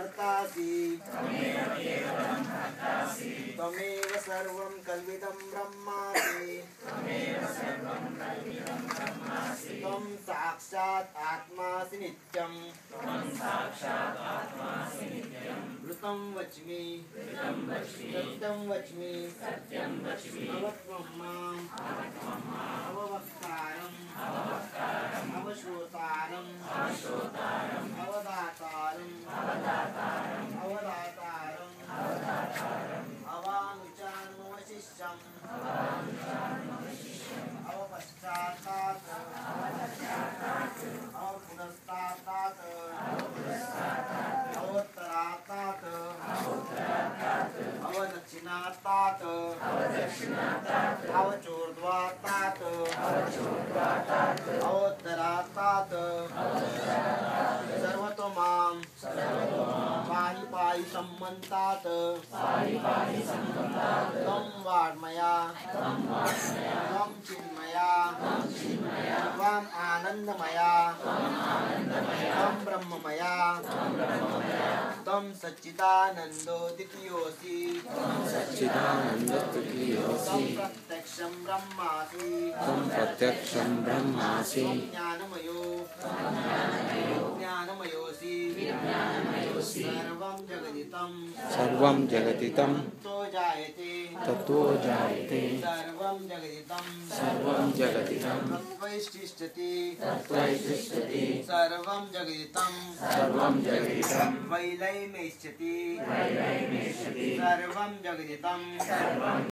कर्तासि त्वमेव सर्वं कल्विदं ब्रह्मासि त्वं साक्षात् आत्मासि नित्यं ऋतं वच्मि सत्यं वच्मि अवत्वं माम् अववक्तारम् अवश्रोतारम् अवदातारम् अवानुचानुवशिष्यम् अवपश्चात्तात् अवपुनस्तात् अवोत्तरात् अवदक्षिणात् अवचोर्ध्वात् अवोत्तरात् सर्वतो मां पाहि पाहि सम्मन्तात् त्वं वाङ्मया त्वं चिन्मया त्वम् आनन्दमया त्वं ब्रह्ममया त्वं सच्चिदानन्दोदितियोऽसि त्वं प्रत्यक्षं ब्रह्मासि ज्ञानमयोऽसि सर्वं जगदिदं ततो जायते सर्वं जगदिदं तत्त्वैष्ठिष्यति सर्वं जगदिदं वैलयमेष्यति सर्वं जगदिदं